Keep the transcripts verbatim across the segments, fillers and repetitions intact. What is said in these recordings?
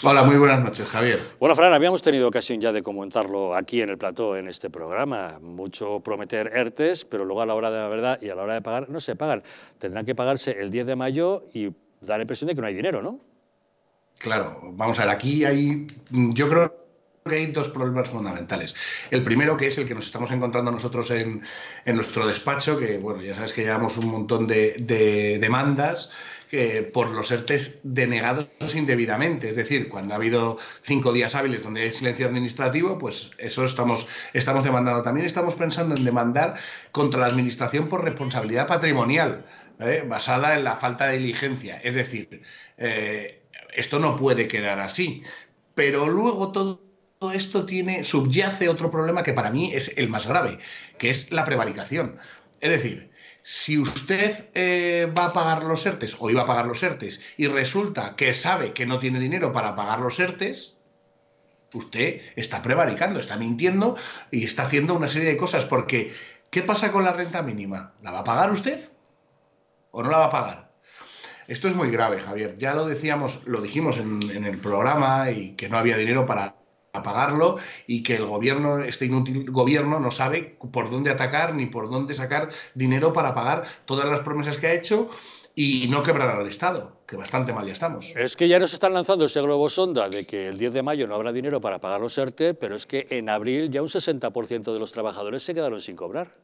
Hola, muy buenas noches, Javier. Bueno, Fran, habíamos tenido ocasión ya de comentarlo aquí en el plató, en este programa. Mucho prometer ERTES, pero luego a la hora de la verdad y a la hora de pagar no se pagan. Tendrán que pagarse el diez de mayo y da la impresión de que no hay dinero, ¿no? Claro, vamos a ver, aquí hay, yo creo que hay dos problemas fundamentales. El primero, que es el que nos estamos encontrando nosotros en, en nuestro despacho, que bueno, ya sabes que llevamos un montón de, de demandas eh, por los ERTES denegados indebidamente. Es decir, cuando ha habido cinco días hábiles donde hay silencio administrativo, pues eso estamos, estamos demandando. También estamos pensando en demandar contra la Administración por responsabilidad patrimonial, ¿eh? Basada en la falta de diligencia. Es decir, eh, esto no puede quedar así. Pero luego todo esto tiene, subyace otro problema que para mí es el más grave, que es la prevaricación. Es decir, si usted eh, va a pagar los ERTES o iba a pagar los ERTES y resulta que sabe que no tiene dinero para pagar los ERTES, usted está prevaricando, está mintiendo y está haciendo una serie de cosas. Porque, ¿qué pasa con la renta mínima? ¿La va a pagar usted o no la va a pagar? Esto es muy grave, Javier. Ya lo decíamos, lo dijimos en, en el programa, y que no había dinero para pagarlo, y que el gobierno, este inútil gobierno, no sabe por dónde atacar ni por dónde sacar dinero para pagar todas las promesas que ha hecho y no quebrar al Estado, que bastante mal ya estamos. Es que ya nos están lanzando ese globo sonda de que el diez de mayo no habrá dinero para pagar los ERTE, pero es que en abril ya un sesenta por ciento de los trabajadores se quedaron sin cobrar.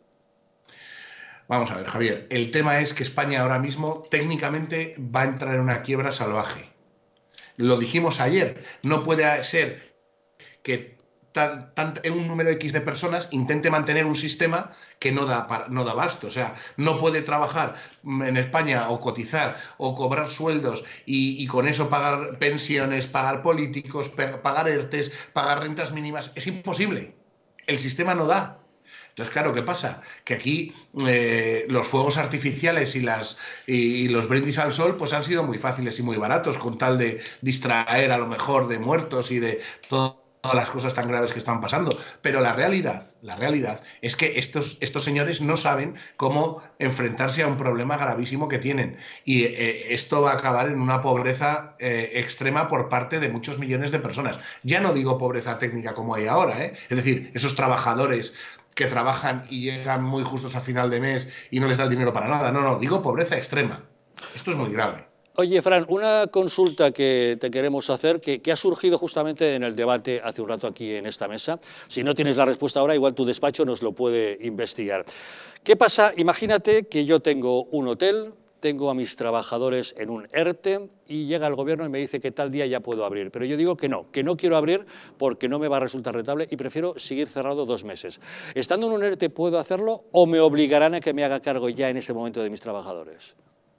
Vamos a ver, Javier, el tema es que España ahora mismo técnicamente va a entrar en una quiebra salvaje. Lo dijimos ayer, no puede ser que tan, tan, un número X de personas intente mantener un sistema que no da, no da abasto. O sea, no puede trabajar en España o cotizar o cobrar sueldos y, y con eso pagar pensiones, pagar políticos, pagar ERTES, pagar rentas mínimas. Es imposible. El sistema no da. Entonces, claro, ¿qué pasa? Que aquí eh, los fuegos artificiales y, las, y, y los brindis al sol pues han sido muy fáciles y muy baratos, con tal de distraer a lo mejor de muertos y de todo, todas las cosas tan graves que están pasando. Pero la realidad, la realidad es que estos, estos señores no saben cómo enfrentarse a un problema gravísimo que tienen. Y eh, esto va a acabar en una pobreza eh, extrema por parte de muchos millones de personas. Ya no digo pobreza técnica como hay ahora, ¿eh? Es decir, esos trabajadores que trabajan y llegan muy justos a final de mes y no les da el dinero para nada. No, no, digo pobreza extrema. Esto es muy grave. Oye, Fran, una consulta que te queremos hacer, que, que ha surgido justamente en el debate hace un rato aquí en esta mesa. Si no tienes la respuesta ahora, igual tu despacho nos lo puede investigar. ¿Qué pasa? Imagínate que yo tengo un hotel, tengo a mis trabajadores en un ERTE y llega el gobierno y me dice que tal día ya puedo abrir. Pero yo digo que no, que no quiero abrir porque no me va a resultar rentable y prefiero seguir cerrado dos meses. ¿Estando en un ERTE puedo hacerlo o me obligarán a que me haga cargo ya en ese momento de mis trabajadores?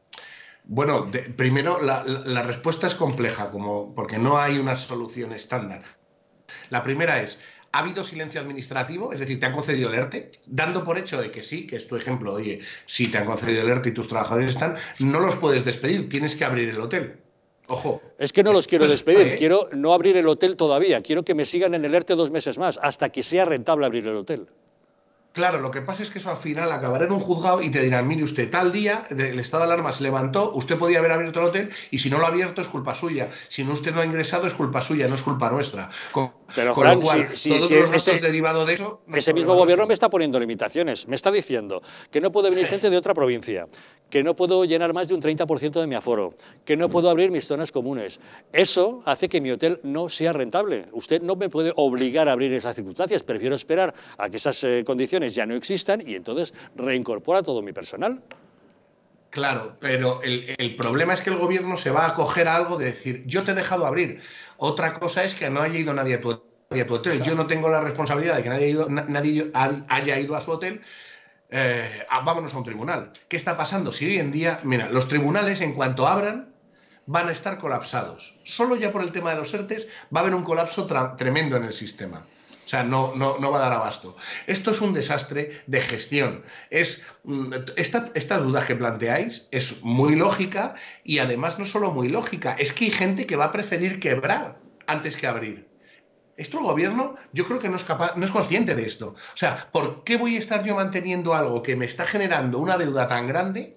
Bueno, de, primero la, la, la respuesta es compleja, como, porque no hay una solución estándar. La primera es: ¿ha habido silencio administrativo? Es decir, ¿te han concedido el ERTE? Dando por hecho de que sí, que es tu ejemplo, oye, si te han concedido el ERTE y tus trabajadores están, no los puedes despedir, tienes que abrir el hotel. Ojo. Es que no los quiero despedir, ¿eh? Quiero no abrir el hotel todavía, quiero que me sigan en el ERTE dos meses más, hasta que sea rentable abrir el hotel. Claro, lo que pasa es que eso al final acabará en un juzgado y te dirán: mire usted, tal día el estado de alarma se levantó, usted podía haber abierto el hotel y si no lo ha abierto es culpa suya. Si no, usted no ha ingresado es culpa suya, no es culpa nuestra. Con, Pero, con Fran, lo cual, si, todos si, los si gastos ese, derivados de eso... No ese mismo gobierno me está poniendo limitaciones. Me está diciendo que no puede venir gente de otra provincia, que no puedo llenar más de un treinta por ciento de mi aforo, que no puedo abrir mis zonas comunes. Eso hace que mi hotel no sea rentable. Usted no me puede obligar a abrir esas circunstancias. Prefiero esperar a que esas eh, condiciones ya no existan y entonces reincorpora todo mi personal. Claro, pero el, el problema es que el gobierno se va a acoger a algo de decir: yo te he dejado abrir. Otra cosa es que no haya ido nadie a tu, a tu hotel. Yo no tengo la responsabilidad de que nadie, haya ido, nadie haya ido a su hotel. Eh, vámonos a un tribunal. ¿Qué está pasando? Si hoy en día, mira, los tribunales, en cuanto abran, van a estar colapsados. Solo ya por el tema de los ERTES va a haber un colapso tremendo en el sistema. O sea, no, no, no va a dar abasto. Esto es un desastre de gestión. Es, esta, esta duda que planteáis es muy lógica, y además no solo muy lógica, es que hay gente que va a preferir quebrar antes que abrir. Esto el gobierno, yo creo que no es capaz, no es consciente de esto. O sea, ¿por qué voy a estar yo manteniendo algo que me está generando una deuda tan grande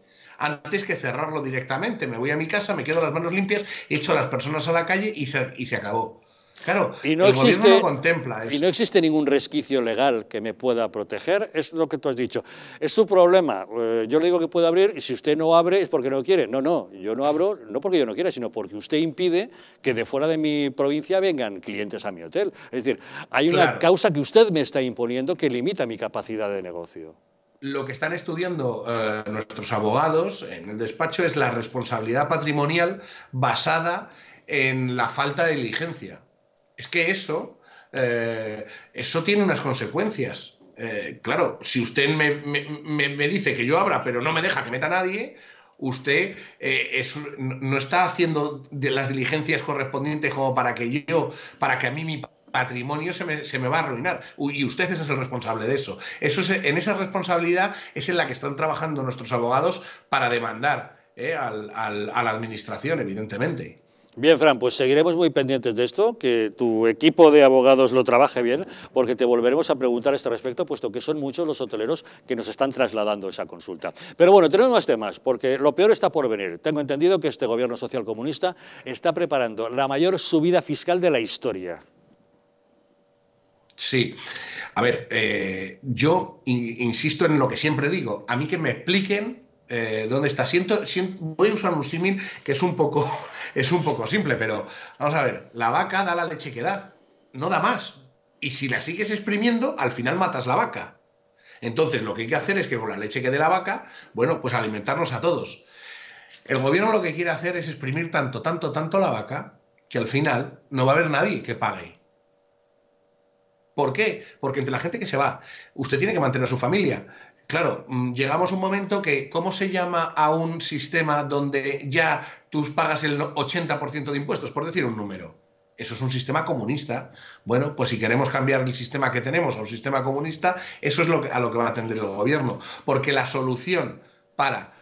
antes que cerrarlo directamente. Me voy a mi casa, me quedo las manos limpias, echo a las personas a la calle y se, y se acabó. Claro, y no el existe, gobierno no contempla eso. Y no existe ningún resquicio legal que me pueda proteger, es lo que tú has dicho. Es su problema, eh, yo le digo que puede abrir y si usted no abre es porque no quiere. No, no, yo no abro, no porque yo no quiera, sino porque usted impide que de fuera de mi provincia vengan clientes a mi hotel. Es decir, hay una Claro. causa que usted me está imponiendo que limita mi capacidad de negocio. Lo que están estudiando eh, nuestros abogados en el despacho es la responsabilidad patrimonial basada en la falta de diligencia. Es que eso, eh, eso tiene unas consecuencias. Eh, claro, si usted me, me, me dice que yo abra, pero no me deja que meta a nadie, usted eh, es, no está haciendo de las diligencias correspondientes como para que yo, para que a mí mi patrimonio se me, se me va a arruinar. Y usted es el responsable de eso. eso es, en esa responsabilidad es en la que están trabajando nuestros abogados para demandar eh, al, al, a la administración, evidentemente. Bien, Fran, pues seguiremos muy pendientes de esto, que tu equipo de abogados lo trabaje bien, porque te volveremos a preguntar a este respecto, puesto que son muchos los hoteleros que nos están trasladando esa consulta. Pero bueno, tenemos más temas, porque lo peor está por venir. Tengo entendido que este gobierno socialcomunista está preparando la mayor subida fiscal de la historia. Sí. A ver, eh, yo insisto en lo que siempre digo. A mí que me expliquen Eh, ¿dónde está? Siento, siento, voy a usar un símil que es un, poco, es un poco simple, pero vamos a ver, la vaca da la leche que da, no da más. Y si la sigues exprimiendo, al final matas la vaca. Entonces lo que hay que hacer es que con la leche que dé la vaca, bueno, pues alimentarnos a todos. El gobierno lo que quiere hacer es exprimir tanto, tanto, tanto la vaca, que al final no va a haber nadie que pague. ¿Por qué? Porque entre la gente que se va, usted tiene que mantener a su familia. Claro, llegamos a un momento que, ¿cómo se llama a un sistema donde ya tú pagas el ochenta por ciento de impuestos? Por decir un número. Eso es un sistema comunista. Bueno, pues si queremos cambiar el sistema que tenemos a un sistema comunista, eso es lo que, a lo que va a atender el gobierno. Porque la solución para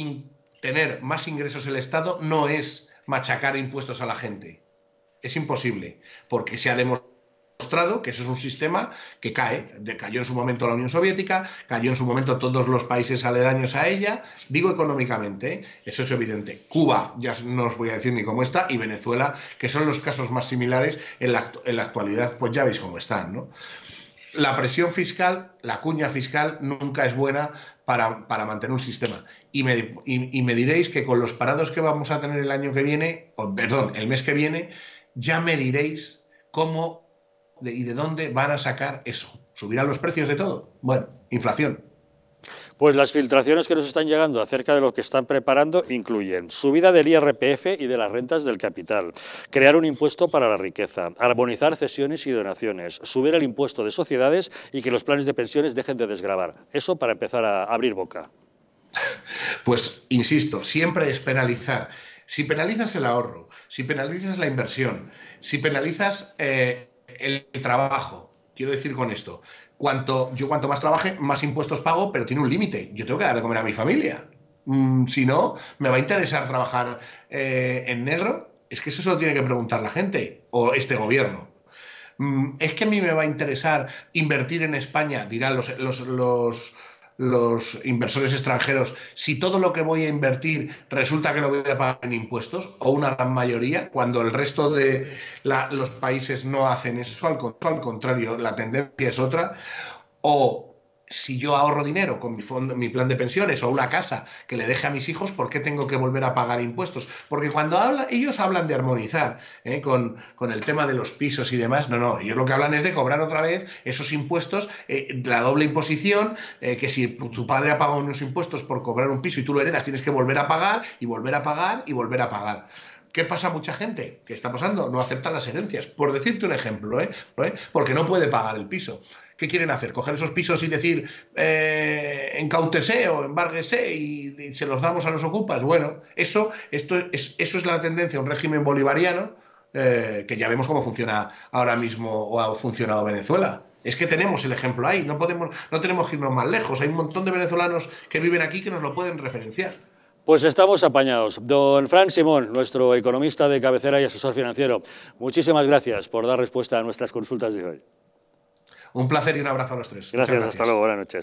tener más ingresos el Estado no es machacar impuestos a la gente. Es imposible, porque se ha demostrado demostrado que eso es un sistema que cae, cayó en su momento la Unión Soviética, cayó en su momento todos los países aledaños a ella, digo económicamente, ¿eh? Eso es evidente. Cuba, ya no os voy a decir ni cómo está, y Venezuela, que son los casos más similares en la, en la actualidad, pues ya veis cómo están, ¿no? La presión fiscal, la cuña fiscal nunca es buena para, para mantener un sistema. Y me, y, y me diréis que con los parados que vamos a tener el año que viene, o, perdón, el mes que viene, ya me diréis cómo De, ¿y de dónde van a sacar eso? ¿Subirán los precios de todo? Bueno, inflación. Pues las filtraciones que nos están llegando acerca de lo que están preparando incluyen subida del I R P F y de las rentas del capital, crear un impuesto para la riqueza, armonizar cesiones y donaciones, subir el impuesto de sociedades y que los planes de pensiones dejen de desgravar. Eso para empezar a abrir boca. Pues, insisto, siempre es penalizar. Si penalizas el ahorro, si penalizas la inversión, si penalizas eh, el trabajo, quiero decir con esto, cuanto, yo cuanto más trabaje, más impuestos pago, pero tiene un límite. Yo tengo que dar de comer a mi familia. Mm, si no, ¿me va a interesar trabajar eh, en negro? Es que eso se lo tiene que preguntar la gente, o este gobierno. Mm, es que a mí me va a interesar invertir en España, dirán los... los, los los inversores extranjeros, si todo lo que voy a invertir resulta que lo voy a pagar en impuestos, o una gran mayoría, cuando el resto de la, los países no hacen eso, al, al contrario, la tendencia es otra, o si yo ahorro dinero con mi, fondo, mi plan de pensiones o una casa que le deje a mis hijos, ¿por qué tengo que volver a pagar impuestos? Porque cuando habla, ellos hablan de armonizar ¿eh? con, con el tema de los pisos y demás, no, no, ellos lo que hablan es de cobrar otra vez esos impuestos, eh, la doble imposición, eh, que si tu padre ha pagado unos impuestos por cobrar un piso y tú lo heredas, tienes que volver a pagar y volver a pagar y volver a pagar. ¿Qué pasa a mucha gente? ¿Qué está pasando? No aceptan las herencias. Por decirte un ejemplo, ¿eh? ¿Eh? Porque no puede pagar el piso. ¿Qué quieren hacer? ¿Coger esos pisos y decir eh, encáutese o embárguese y, y se los damos a los ocupas? Bueno, eso, esto es, eso es la tendencia a un régimen bolivariano eh, que ya vemos cómo funciona ahora mismo o ha funcionado Venezuela. Es que tenemos el ejemplo ahí, no, podemos, no tenemos que irnos más lejos. Hay un montón de venezolanos que viven aquí que nos lo pueden referenciar. Pues estamos apañados. Don Fran Simón, nuestro economista de cabecera y asesor financiero, muchísimas gracias por dar respuesta a nuestras consultas de hoy. Un placer y un abrazo a los tres. Gracias, gracias. Hasta luego, buenas noches.